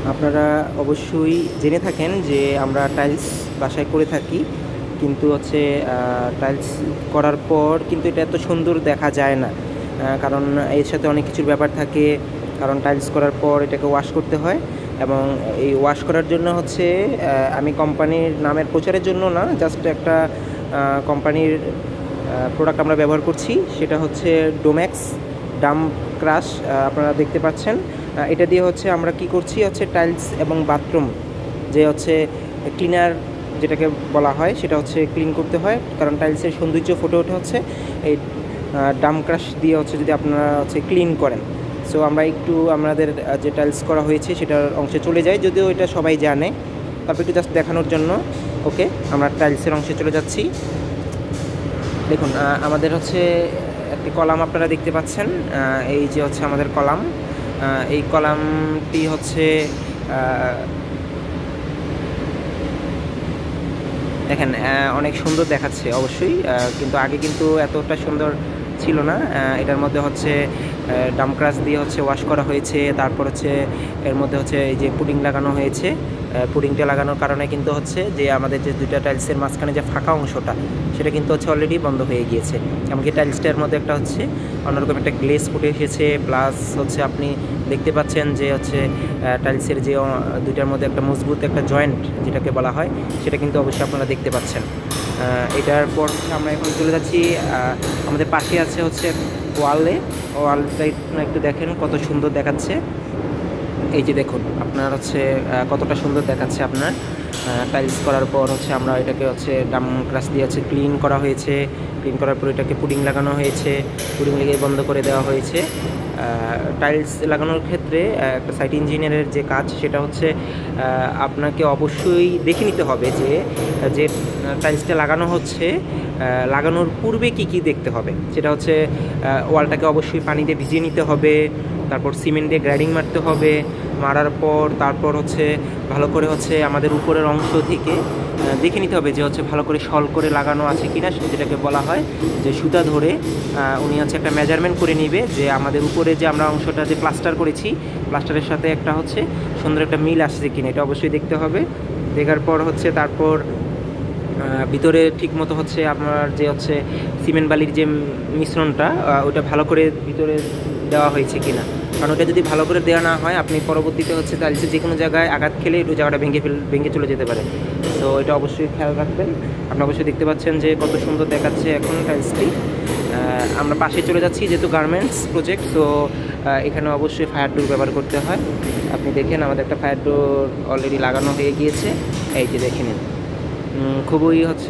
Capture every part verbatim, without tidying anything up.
আপনারা অবশ্যই জেনে থাকেন যে আমরা টাইলস বাসায় করে থাকি, কিন্তু হচ্ছে টাইলস করার পর কিন্তু এটা এত সুন্দর দেখা যায় না, কারণ এর সাথে অনেক কিছুর ব্যাপার থাকে। কারণ টাইলস করার পর এটাকে ওয়াশ করতে হয়, এবং এই ওয়াশ করার জন্য হচ্ছে আমি কোম্পানির নামের প্রচারের জন্য না, জাস্ট একটা কোম্পানির প্রোডাক্ট আমরা ব্যবহার করছি, সেটা হচ্ছে ডোম্যাক্স ডাম ক্রাশ। আপনারা দেখতে পাচ্ছেন, এটা দিয়ে হচ্ছে আমরা কি করছি হচ্ছে টাইলস এবং বাথরুম যে হচ্ছে ক্লিনার যেটাকে বলা হয় সেটা হচ্ছে ক্লিন করতে হয়, কারণ টাইলসের সৌন্দর্য ফুটে ওঠে হচ্ছে এই ডাম ক্রাশ দিয়ে হচ্ছে যদি আপনারা হচ্ছে ক্লিন করেন। সো আমরা একটু আমাদের যে টাইলস করা হয়েছে সেটার অংশে চলে যাই, যদিও এটা সবাই জানে, তারপর একটু জাস্ট দেখানোর জন্য। ওকে, আমরা টাইলসের অংশে চলে যাচ্ছি। দেখুন, আমাদের হচ্ছে একটি কলাম আপনারা দেখতে পাচ্ছেন, এই যে হচ্ছে আমাদের কলাম। এই কলামটি হচ্ছে দেখেন অনেক সুন্দর দেখাচ্ছে অবশ্যই, কিন্তু আগে কিন্তু এতটা সুন্দর ছিল না। এটার মধ্যে হচ্ছে ডাম ক্রাশ দিয়ে হচ্ছে ওয়াশ করা হয়েছে, তারপর হচ্ছে এর মধ্যে হচ্ছে এই যে পুডিং লাগানো হয়েছে। পুডিংটা লাগানোর কারণে কিন্তু হচ্ছে যে আমাদের যে দুইটা টাইলসের মাঝখানে যে ফাঁকা অংশটা সেটা কিন্তু হচ্ছে অলরেডি বন্ধ হয়ে গিয়েছে। এমনকি টাইলসটার মধ্যে একটা হচ্ছে অন্যরকম একটা গ্লেজ ফুটে এসেছে, প্লাস হচ্ছে আপনি দেখতে পাচ্ছেন যে হচ্ছে টাইলসের যে দুইটার মধ্যে একটা মজবুত একটা জয়েন্ট যেটাকে বলা হয় সেটা কিন্তু অবশ্যই আপনারা দেখতে পাচ্ছেন। এটার পর আমরা এখন চলে যাচ্ছি আমাদের পাশে আছে হচ্ছে ওয়ালে। ওয়ালটা একটু দেখেন কত সুন্দর দেখাচ্ছে। এই যে দেখুন আপনার হচ্ছে কতটা সুন্দর দেখাচ্ছে আপনার টাইলস করার পর হচ্ছে আমরা এটাকে হচ্ছে ডাম ক্রাশ দিয়ে হচ্ছে ক্লিন করা হয়েছে। ক্লিন করার পর এটাকে পুডিং লাগানো হয়েছে, পুডিং লেগে বন্ধ করে দেওয়া হয়েছে। টাইলস লাগানোর ক্ষেত্রে একটা সাইট ইঞ্জিনিয়ারের যে কাজ সেটা হচ্ছে আপনাকে অবশ্যই দেখে নিতে হবে যে যে টাইলসটা লাগানো হচ্ছে লাগানোর পূর্বে কি কি দেখতে হবে। সেটা হচ্ছে ওয়ালটাকে অবশ্যই পানি দিয়ে ভিজিয়ে নিতে হবে, তারপর সিমেন্ট দিয়ে গ্রাইডিং মারতে হবে, মারার পর তারপর হচ্ছে ভালো করে হচ্ছে আমাদের উপরের অংশ থেকে দেখে নিতে হবে যে হচ্ছে ভালো করে শল করে লাগানো আছে কিনা, যেটাকে বলা হয় যে সুতা ধরে উনি হচ্ছে একটা মেজারমেন্ট করে নিবে যে আমাদের উপরে যে আমরা অংশটা যে প্লাস্টার করেছি প্লাস্টারের সাথে একটা হচ্ছে সুন্দর একটা মিল আসছে কিনা, এটা অবশ্যই দেখতে হবে। দেখার পর হচ্ছে তারপর ভিতরে ঠিকমতো হচ্ছে আপনার যে হচ্ছে সিমেন্ট বালির যে মিশ্রণটা ওটা ভালো করে ভিতরে দেওয়া হয়েছে কিনা, কারণ ওটা যদি ভালো করে দেওয়া না হয় আপনি পরবর্তীতে হচ্ছে টাইলসের যে কোনো জায়গায় আঘাত খেলে ওই জায়গাটা ভেঙে ফেল ভেঙে চলে যেতে পারে। তো এটা অবশ্যই খেয়াল রাখবেন। আপনি অবশ্যই দেখতে পাচ্ছেন যে কত সুন্দর দেখাচ্ছে এখন টাইলসটি। আমরা পাশে চলে যাচ্ছি, যেহেতু গার্মেন্টস প্রজেক্ট, তো এখানে অবশ্যই ফায়ার ডোর ব্যবহার করতে হয়। আপনি দেখেন আমাদের একটা ফায়ার ডোর অলরেডি লাগানো হয়ে গিয়েছে, এই যে দেখে নিন। খুবই হচ্ছে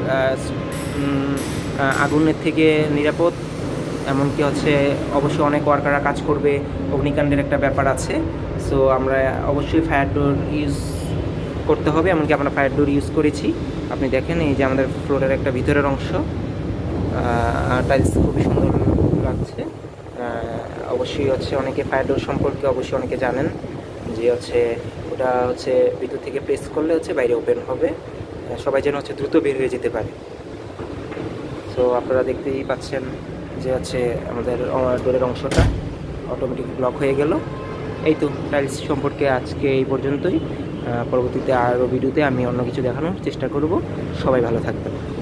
আগুনের থেকে নিরাপদ, এমনকি হচ্ছে অবশ্যই অনেক ওয়ার্কাররা কাজ করবে, অগ্নিকাণ্ডের একটা ব্যাপার আছে। সো আমরা অবশ্যই ফায়ার ডোর ইউজ করতে হবে, এমনকি আমরা ফায়ার ডোর ইউজ করেছি। আপনি দেখেন এই যে আমাদের ফ্লোরের একটা ভিতরের অংশ, টাইলস খুবই সুন্দর লাগছে। অবশ্যই হচ্ছে অনেকে ফায়ার ডোর সম্পর্কে অবশ্যই অনেকে জানেন যে হচ্ছে ওটা হচ্ছে ভিতর থেকে প্রেস করলে হচ্ছে বাইরে ওপেন হবে, সবাই যেন হচ্ছে দ্রুত বের হয়ে যেতে পারে। তো আপনারা দেখতেই পাচ্ছেন যে হচ্ছে আমাদের ডোরের অংশটা অটোমেটিক ব্লক হয়ে গেল। এই তো টাইলস সম্পর্কে আজকে এই পর্যন্তই। পরবর্তীতে আরও ভিডিওতে আমি অন্য কিছু দেখানোর চেষ্টা করব। সবাই ভালো থাকবেন।